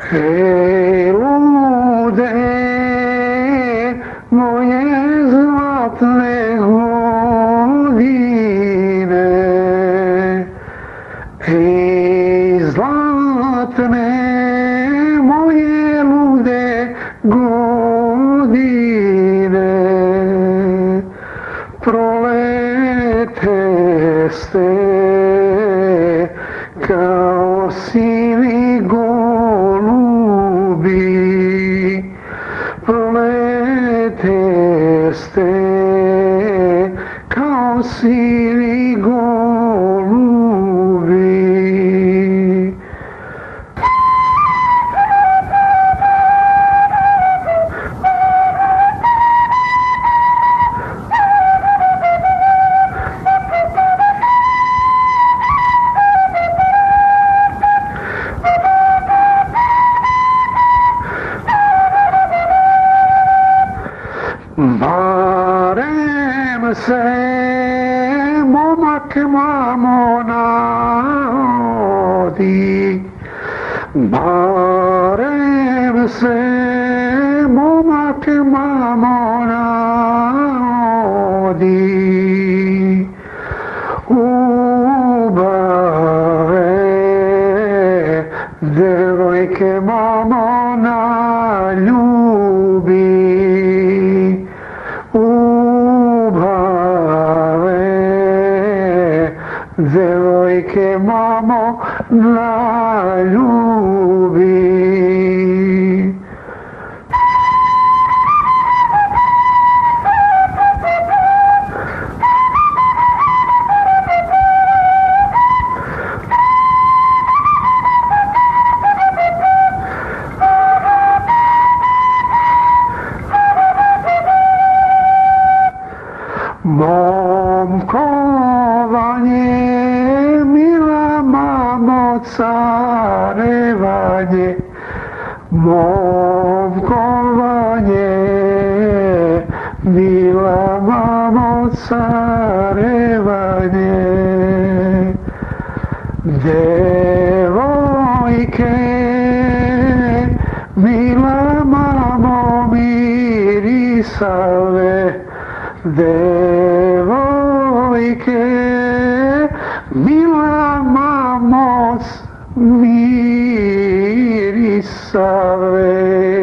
Hej, lude, moje zlatne godine, hej, zlatne moje lude godine, prolete ste kao sivi golubi, prolete ste kao sivi golubi. Barem se momak mamo narodi, barem se momak mamo narodi, ubave devojke mamo naljubi, devojke mamo naljubi. Momkovanje, mila mamo, carevanje, momkovanje, mila mamo, carevanje, devojke, mila mamo, mirisave, devojke, mila mamo, mirisave.